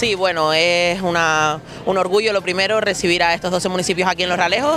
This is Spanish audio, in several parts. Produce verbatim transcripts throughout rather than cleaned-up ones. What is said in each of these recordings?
Sí, bueno, es una, un orgullo lo primero recibir a estos doce municipios aquí en Los Realejos.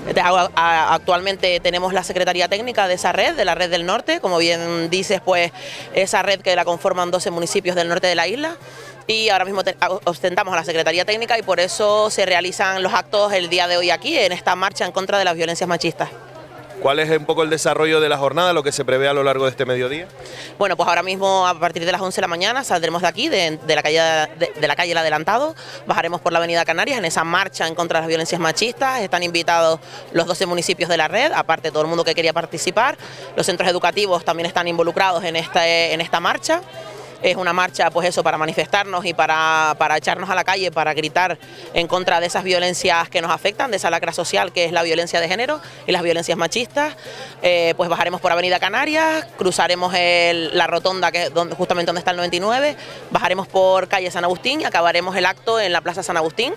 Actualmente tenemos la Secretaría Técnica de esa red, de la Red del Norte, como bien dices, pues esa red que la conforman doce municipios del norte de la isla. Y ahora mismo ostentamos a la Secretaría Técnica y por eso se realizan los actos el día de hoy aquí, en esta marcha en contra de las violencias machistas. ¿Cuál es un poco el desarrollo de la jornada, lo que se prevé a lo largo de este mediodía? Bueno, pues ahora mismo a partir de las once de la mañana saldremos de aquí, de, de, la, calle, de, de la calle El Adelantado, bajaremos por la avenida Canarias en esa marcha en contra de las violencias machistas. Están invitados los doce municipios de la red, aparte todo el mundo que quería participar. Los centros educativos también están involucrados en esta, en esta marcha. Es una marcha, pues eso, para manifestarnos y para, para echarnos a la calle, para gritar en contra de esas violencias que nos afectan, de esa lacra social que es la violencia de género y las violencias machistas. Eh, pues bajaremos por Avenida Canarias, cruzaremos el, la rotonda, que es donde, justamente donde está el noventa y nueve, bajaremos por calle San Agustín y acabaremos el acto en la Plaza San Agustín,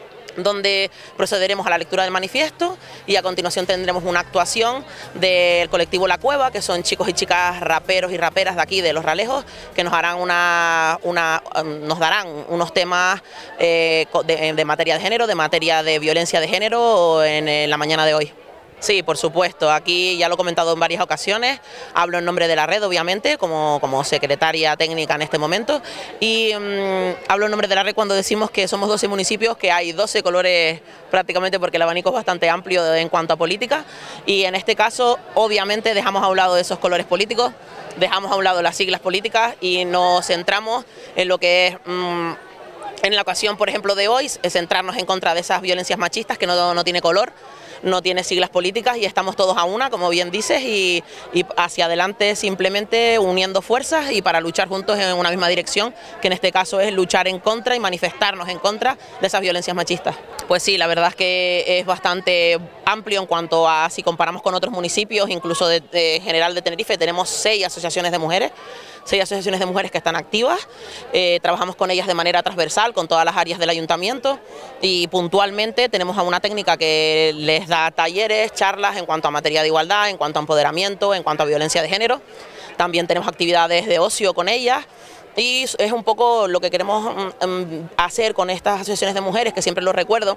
donde procederemos a la lectura del manifiesto y a continuación tendremos una actuación del colectivo La Cueva, que son chicos y chicas raperos y raperas de aquí, de Los Realejos, que nos harán una, una nos darán unos temas eh, de, de materia de género, de materia de violencia de género en, en la mañana de hoy. Sí, por supuesto, aquí ya lo he comentado en varias ocasiones, hablo en nombre de la red obviamente, como, como secretaria técnica en este momento, y mmm, hablo en nombre de la red cuando decimos que somos doce municipios, que hay doce colores prácticamente porque el abanico es bastante amplio en cuanto a política, y en este caso obviamente dejamos a un lado esos colores políticos, dejamos a un lado las siglas políticas y nos centramos en lo que es... Mmm, en la ocasión, por ejemplo, de hoy, es centrarnos en contra de esas violencias machistas que no, no tiene color, no tiene siglas políticas y estamos todos a una, como bien dices, y, y hacia adelante simplemente uniendo fuerzas y para luchar juntos en una misma dirección, que en este caso es luchar en contra y manifestarnos en contra de esas violencias machistas. Pues sí, la verdad es que es bastante amplio en cuanto a, si comparamos con otros municipios, incluso de, de General de Tenerife, tenemos seis asociaciones de mujeres, seis asociaciones de mujeres que están activas, eh, trabajamos con ellas de manera transversal, con todas las áreas del ayuntamiento y puntualmente tenemos a una técnica que les da talleres, charlas en cuanto a materia de igualdad, en cuanto a empoderamiento, en cuanto a violencia de género. También tenemos actividades de ocio con ellas y es un poco lo que queremos um, hacer con estas asociaciones de mujeres, que siempre lo recuerdo.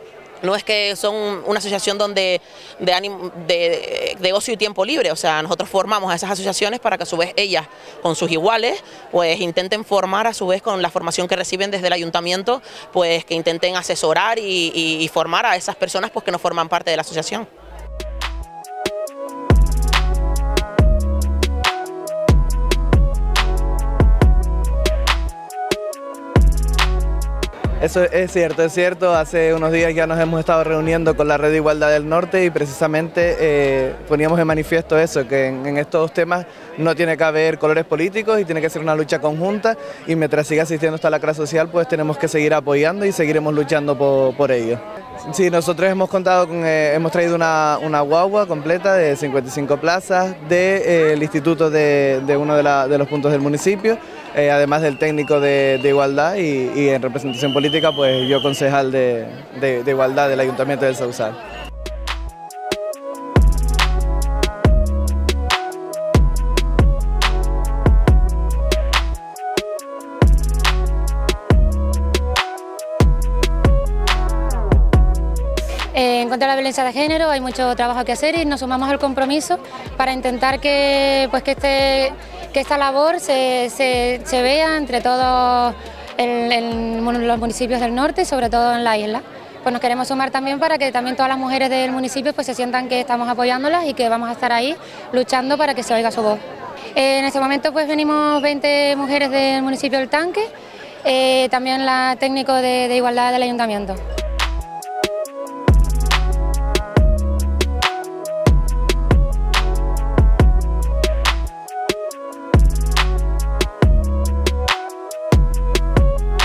No es que son una asociación donde de, de, de ocio y tiempo libre, o sea, nosotros formamos a esas asociaciones para que a su vez ellas, con sus iguales, pues intenten formar a su vez con la formación que reciben desde el ayuntamiento, pues que intenten asesorar y, y, y formar a esas personas pues, que no forman parte de la asociación. Eso es cierto, es cierto. Hace unos días ya nos hemos estado reuniendo con la Red de Igualdad del Norte y precisamente eh, poníamos en manifiesto eso, que en, en estos temas no tiene que haber colores políticos y tiene que ser una lucha conjunta y mientras siga existiendo esta lacra social pues tenemos que seguir apoyando y seguiremos luchando por, por ello. Sí, nosotros hemos contado con, eh, hemos traído una, una guagua completa de cincuenta y cinco plazas del de, eh, instituto de, de uno de, la, de los puntos del municipio, eh, además del técnico de, de igualdad y, y en representación política pues yo concejal de, de, de igualdad del Ayuntamiento del Sausal. En contra de la violencia de género hay mucho trabajo que hacer y nos sumamos al compromiso para intentar que, pues, que, este, que esta labor se, se, se vea entre todos el, el, los municipios del norte y sobre todo en la isla. Pues nos queremos sumar también para que también todas las mujeres del municipio pues, se sientan que estamos apoyándolas y que vamos a estar ahí luchando para que se oiga su voz. Eh, en este momento pues, venimos veinte mujeres del municipio del Tanque, eh, también la técnico de, de igualdad del ayuntamiento.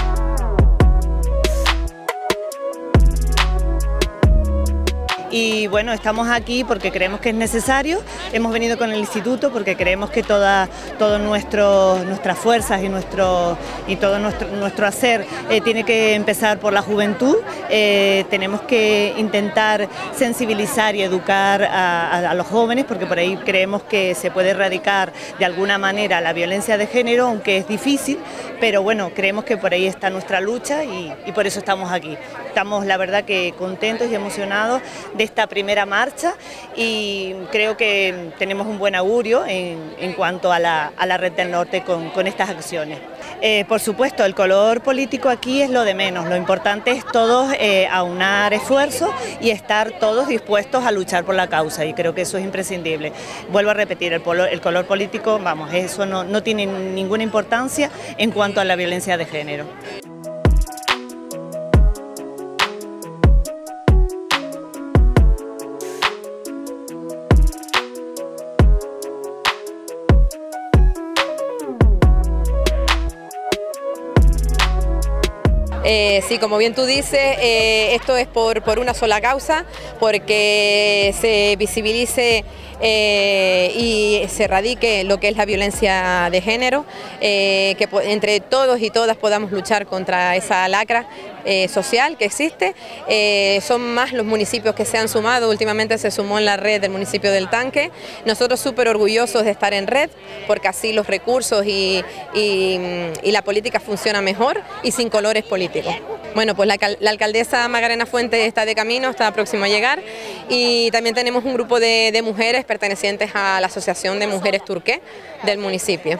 Y bueno, bueno, estamos aquí porque creemos que es necesario, hemos venido con el instituto porque creemos que toda, todo nuestro, nuestras fuerzas y, nuestro, y todo nuestro, nuestro hacer eh, tiene que empezar por la juventud, eh, tenemos que intentar sensibilizar y educar a, a, a los jóvenes porque por ahí creemos que se puede erradicar de alguna manera la violencia de género, aunque es difícil, pero bueno, creemos que por ahí está nuestra lucha y, y por eso estamos aquí. Estamos la verdad que contentos y emocionados de esta primera marcha y creo que tenemos un buen augurio en, en cuanto a la, a la Red del Norte con, con estas acciones. Eh, por supuesto, el color político aquí es lo de menos, lo importante es todos eh, aunar esfuerzos y estar todos dispuestos a luchar por la causa y creo que eso es imprescindible. Vuelvo a repetir, el, polo, el color político, vamos, eso no, no tiene ninguna importancia en cuanto a la violencia de género. Eh, sí, como bien tú dices, eh, esto es por, por una sola causa, porque se visibilice eh, y se erradique lo que es la violencia de género, eh, que entre todos y todas podamos luchar contra esa lacra eh, social que existe. Eh, son más los municipios que se han sumado, últimamente se sumó en la red del municipio del Tanque. Nosotros súper orgullosos de estar en red, porque así los recursos y, y, y la política funciona mejor y sin colores políticos. Bueno, pues la, la alcaldesa Magarena Fuentes está de camino, está próxima a llegar y también tenemos un grupo de, de mujeres pertenecientes a la Asociación de Mujeres Turqué del municipio.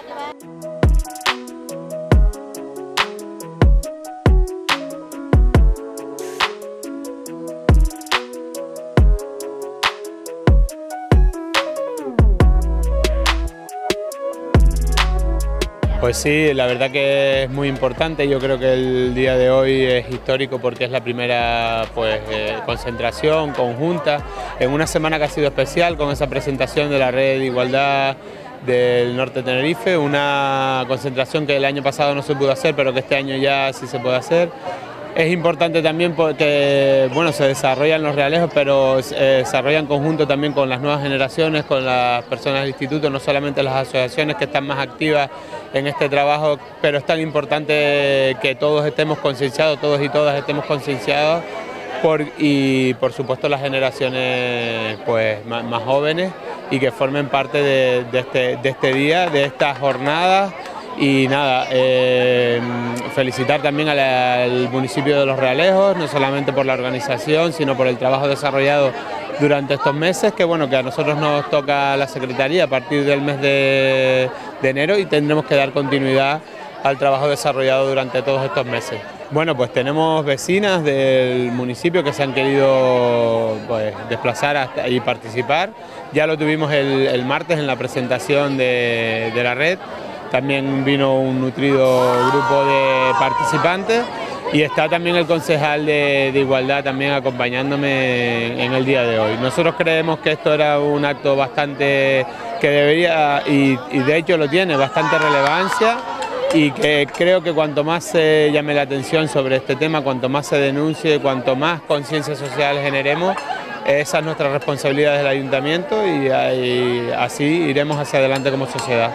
Pues sí, la verdad que es muy importante, yo creo que el día de hoy es histórico porque es la primera pues, eh, concentración conjunta en una semana que ha sido especial con esa presentación de la Red de Igualdad del Norte de Tenerife, una concentración que el año pasado no se pudo hacer pero que este año ya sí se puede hacer. Es importante también porque bueno, se desarrollan los realejos, pero se desarrollan en conjunto también con las nuevas generaciones, con las personas del instituto, no solamente las asociaciones que están más activas en este trabajo, pero es tan importante que todos estemos concienciados, todos y todas estemos concienciados por, y por supuesto las generaciones pues, más, más jóvenes y que formen parte de, de, este, de este día, de estas jornadas. Y nada, eh, felicitar también al, al municipio de Los Realejos, no solamente por la organización, sino por el trabajo desarrollado durante estos meses, que bueno, que a nosotros nos toca la Secretaría a partir del mes de, de enero y tendremos que dar continuidad al trabajo desarrollado durante todos estos meses. Bueno, pues tenemos vecinas del municipio que se han querido pues, desplazar hasta y participar. Ya lo tuvimos el, el martes en la presentación de, de la red. También vino un nutrido grupo de participantes y está también el concejal de, de Igualdad también acompañándome en, en el día de hoy. Nosotros creemos que esto era un acto bastante que debería, y, y de hecho lo tiene, bastante relevancia y que creo que cuanto más se llame la atención sobre este tema, cuanto más se denuncie, cuanto más conciencia social generemos, esa es nuestra responsabilidad del ayuntamiento y, y así iremos hacia adelante como sociedad.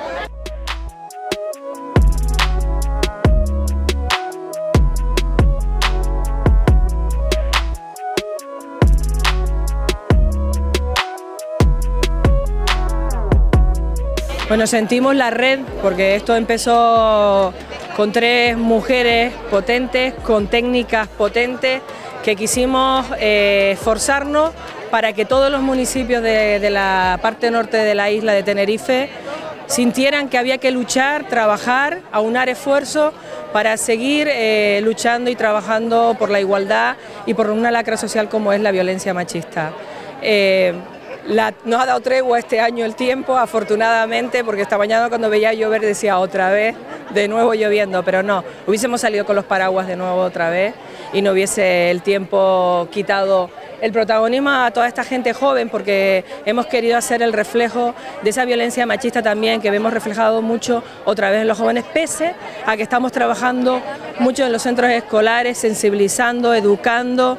Bueno, sentimos la red porque esto empezó con tres mujeres potentes, con técnicas potentes, que quisimos eh, esforzarnos para que todos los municipios de, de la parte norte de la isla de Tenerife sintieran que había que luchar, trabajar, aunar esfuerzos para seguir eh, luchando y trabajando por la igualdad y por una lacra social como es la violencia machista. Eh, La, nos ha dado tregua este año el tiempo, afortunadamente, porque esta mañana cuando veía llover decía otra vez, de nuevo lloviendo, pero no, hubiésemos salido con los paraguas de nuevo otra vez y no hubiese el tiempo quitado el protagonismo a toda esta gente joven, porque hemos querido hacer el reflejo de esa violencia machista también que vemos reflejado mucho otra vez en los jóvenes, pese a que estamos trabajando mucho en los centros escolares, sensibilizando, educando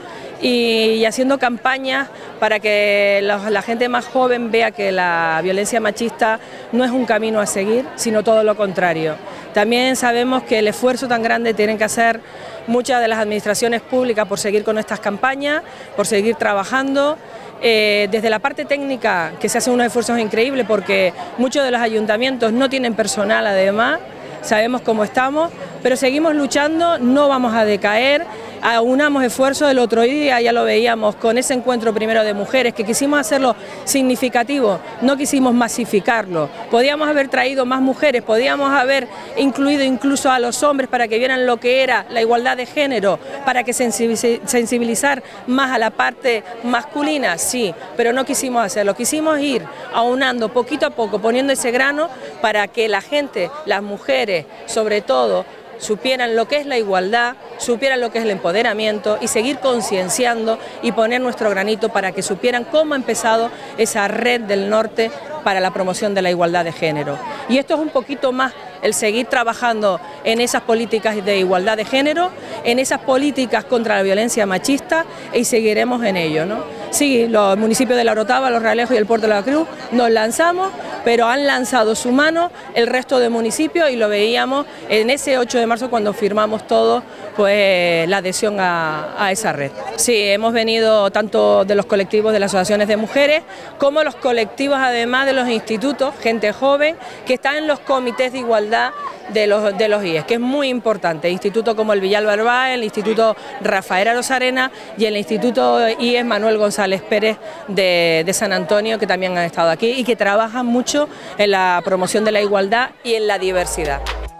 y, y haciendo campañas para que la, la gente más joven vea que la violencia machista no es un camino a seguir, sino todo lo contrario. También sabemos que el esfuerzo tan grande tienen que hacer muchas de las administraciones públicas por seguir con estas campañas, por seguir trabajando. Eh, desde la parte técnica, que se hacen unos esfuerzos increíbles porque muchos de los ayuntamientos no tienen personal además, sabemos cómo estamos, pero seguimos luchando, no vamos a decaer, aunamos esfuerzos. El otro día ya lo veíamos con ese encuentro primero de mujeres, que quisimos hacerlo significativo, no quisimos masificarlo. Podíamos haber traído más mujeres, podíamos haber incluido incluso a los hombres para que vieran lo que era la igualdad de género, para que sensibilizar más a la parte masculina, sí, pero no quisimos hacerlo, quisimos ir aunando poquito a poco, poniendo ese grano para que la gente, las mujeres sobre todo, supieran lo que es la igualdad, supieran lo que es el empoderamiento y seguir concienciando y poner nuestro granito para que supieran cómo ha empezado esa red del norte para la promoción de la igualdad de género. Y esto es un poquito más el seguir trabajando en esas políticas de igualdad de género, en esas políticas contra la violencia machista, y seguiremos en ello, ¿no? Sí, los municipios de La Orotava, Los Realejos y el Puerto de la Cruz nos lanzamos, pero han lanzado su mano el resto de municipios y lo veíamos en ese ocho de marzo cuando firmamos todos pues, la adhesión a, a esa red. Sí, hemos venido tanto de los colectivos de las asociaciones de mujeres como los colectivos además de los institutos, gente joven que está en los comités de igualdad de los, de los I E S, que es muy importante, institutos como el Villalba Arbá, el Instituto Rafael Arozarena y el Instituto I E S Manuel González Pérez de, de San Antonio, que también han estado aquí y que trabajan mucho en la promoción de la igualdad y en la diversidad.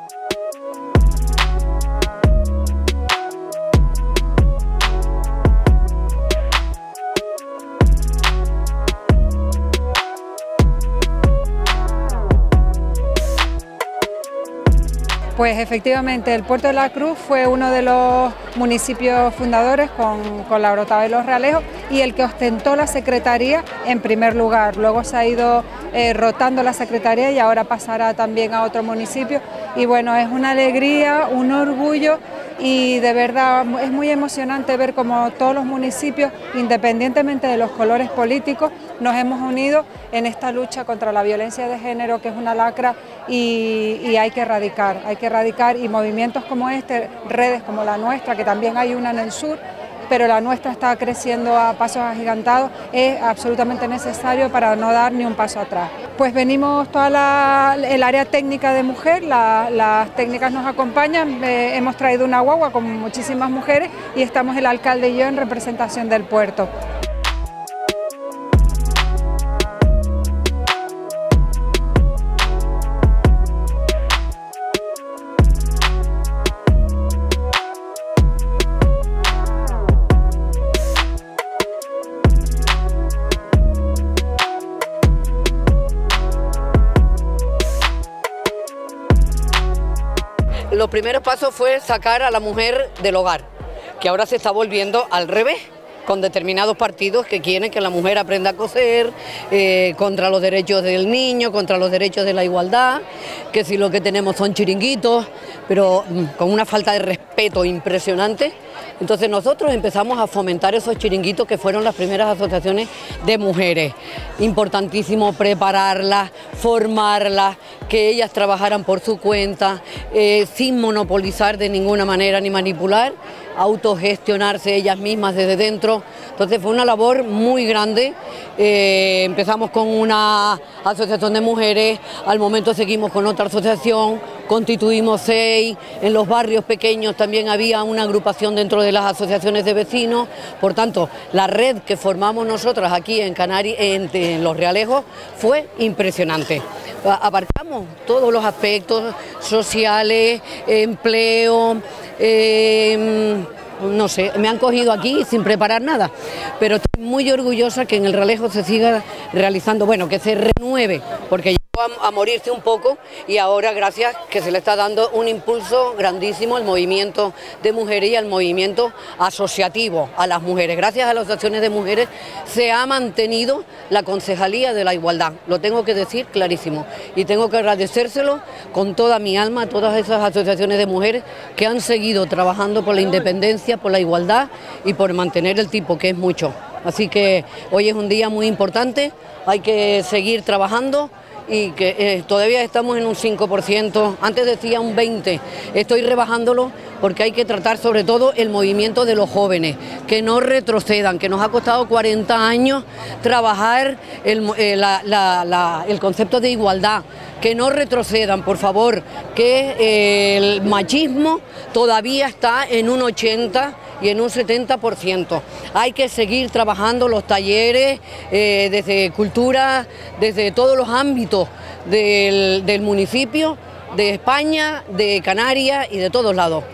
Pues efectivamente el Puerto de la Cruz fue uno de los municipios fundadores con, con La Orotava y Los Realejos y el que ostentó la secretaría en primer lugar. Luego se ha ido eh, rotando la secretaría y ahora pasará también a otro municipio. Y bueno, es una alegría, un orgullo y de verdad es muy emocionante ver cómo todos los municipios, independientemente de los colores políticos, nos hemos unido en esta lucha contra la violencia de género, que es una lacra y, y hay que erradicar, hay que erradicar y movimientos como este, redes como la nuestra, que también hay una en el sur, pero la nuestra está creciendo a pasos agigantados, es absolutamente necesario para no dar ni un paso atrás. Pues venimos toda la, el área técnica de mujer, la, las técnicas nos acompañan, eh, hemos traído una guagua con muchísimas mujeres y estamos el alcalde y yo en representación del puerto. Los primeros pasos fue sacar a la mujer del hogar, que ahora se está volviendo al revés, con determinados partidos que quieren que la mujer aprenda a coser, eh, contra los derechos del niño, contra los derechos de la igualdad, que si lo que tenemos son chiringuitos, pero mmm, con una falta de respeto impresionante. Entonces nosotros empezamos a fomentar esos chiringuitos que fueron las primeras asociaciones de mujeres. Importantísimo prepararlas, formarlas, que ellas trabajaran por su cuenta, eh, sin monopolizar de ninguna manera ni manipular, autogestionarse ellas mismas desde dentro. Entonces fue una labor muy grande. Eh, empezamos con una asociación de mujeres, al momento seguimos con otra asociación, constituimos seis, en los barrios pequeños también había una agrupación dentro de las asociaciones de vecinos. Por tanto, la red que formamos nosotras aquí en Canarias, en, en Los Realejos, fue impresionante. Abarcamos todos los aspectos sociales, empleo, eh, no sé, me han cogido aquí sin preparar nada, pero estoy muy orgullosa que en el Realejo se siga realizando, bueno, que se renueve, porque A, a morirse un poco y ahora gracias que se le está dando un impulso grandísimo al movimiento de mujeres y al movimiento asociativo a las mujeres. Gracias a las asociaciones de mujeres se ha mantenido la Concejalía de la Igualdad, lo tengo que decir clarísimo y tengo que agradecérselo con toda mi alma a todas esas asociaciones de mujeres que han seguido trabajando por la independencia, por la igualdad y por mantener el tipo, que es mucho. Así que hoy es un día muy importante, hay que seguir trabajando y que eh, todavía estamos en un cinco por ciento, antes decía un veinte por ciento, estoy rebajándolo porque hay que tratar sobre todo el movimiento de los jóvenes, que no retrocedan, que nos ha costado cuarenta años trabajar el, eh, la, la, la, el concepto de igualdad, que no retrocedan, por favor, que eh, el machismo todavía está en un ochenta por ciento y en un setenta por ciento. Hay que seguir trabajando los talleres, eh, desde cultura, desde todos los ámbitos del, del municipio, de España, de Canarias y de todos lados.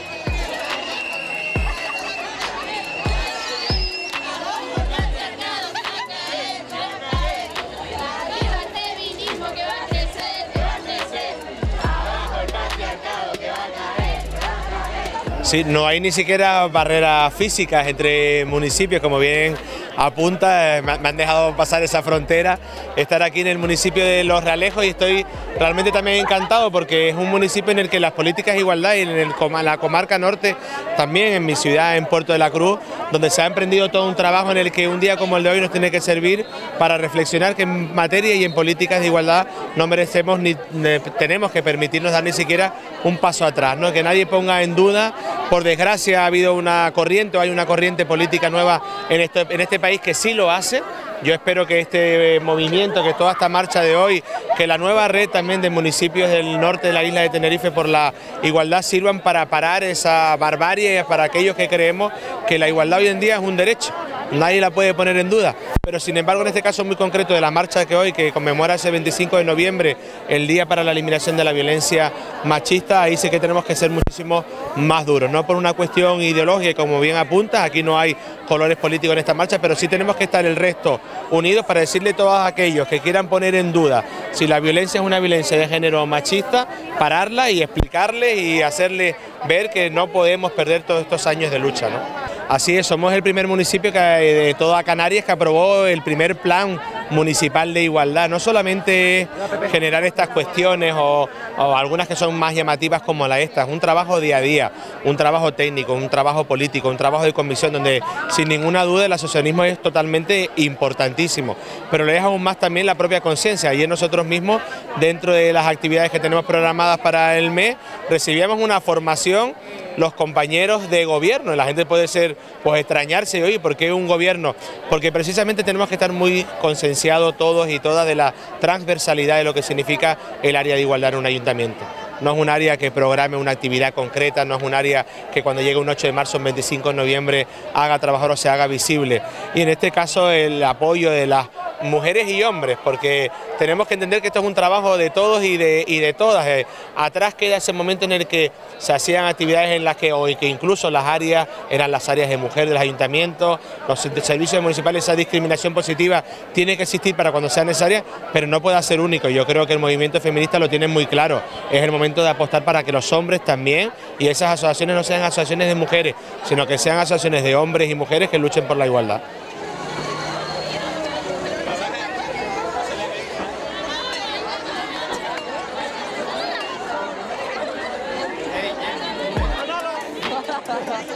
Sí, no hay ni siquiera barreras físicas entre municipios, como bien apunta, me han dejado pasar esa frontera, estar aquí en el municipio de Los Realejos y estoy realmente también encantado porque es un municipio en el que las políticas de igualdad y en el, la comarca norte, también en mi ciudad, en Puerto de la Cruz, donde se ha emprendido todo un trabajo en el que un día como el de hoy nos tiene que servir para reflexionar que en materia y en políticas de igualdad no merecemos ni, ni tenemos que permitirnos dar ni siquiera un paso atrás, ¿no? Que nadie ponga en duda. Por desgracia ha habido una corriente, o hay una corriente política nueva en este, en este país que sí lo hace. Yo espero que este movimiento, que toda esta marcha de hoy, que la nueva red también de municipios del norte de la isla de Tenerife por la igualdad sirvan para parar esa barbarie, para aquellos que creemos que la igualdad hoy en día es un derecho. Nadie la puede poner en duda, pero sin embargo en este caso muy concreto de la marcha que hoy, que conmemora ese veinticinco de noviembre, el Día para la Eliminación de la Violencia Machista, ahí sí que tenemos que ser muchísimo más duros, no por una cuestión ideológica, como bien apunta, aquí no hay colores políticos en esta marcha, pero sí tenemos que estar el resto unidos para decirle a todos aquellos que quieran poner en duda si la violencia es una violencia de género machista, pararla y explicarles y hacerles ver que no podemos perder todos estos años de lucha, ¿no? Así es, somos el primer municipio que, de toda Canarias que aprobó el primer plan municipal de igualdad. No solamente generar estas cuestiones o, o algunas que son más llamativas como la esta, es un trabajo día a día, un trabajo técnico, un trabajo político, un trabajo de comisión donde sin ninguna duda el asociacionismo es totalmente importantísimo, pero le deja aún más también la propia conciencia. Ayer nosotros mismos, dentro de las actividades que tenemos programadas para el mes, recibíamos una formación los compañeros de gobierno. La gente puede ser, pues extrañarse, oye, ¿por qué un gobierno? Porque precisamente tenemos que estar muy concienciados todos y todas de la transversalidad de lo que significa el área de igualdad en un ayuntamiento. No es un área que programe una actividad concreta, no es un área que cuando llegue un ocho de marzo, un veinticinco de noviembre, haga trabajar o se haga visible. Y en este caso el apoyo de las mujeres y hombres, porque tenemos que entender que esto es un trabajo de todos y de, y de todas. Eh, atrás queda ese momento en el que se hacían actividades en las que, o que incluso las áreas eran las áreas de mujer de los ayuntamientos, los servicios municipales, esa discriminación positiva tiene que existir para cuando sea necesaria, pero no puede ser único. Yo creo que el movimiento feminista lo tiene muy claro, es el momento de apostar para que los hombres también, y esas asociaciones no sean asociaciones de mujeres, sino que sean asociaciones de hombres y mujeres que luchen por la igualdad. Bye.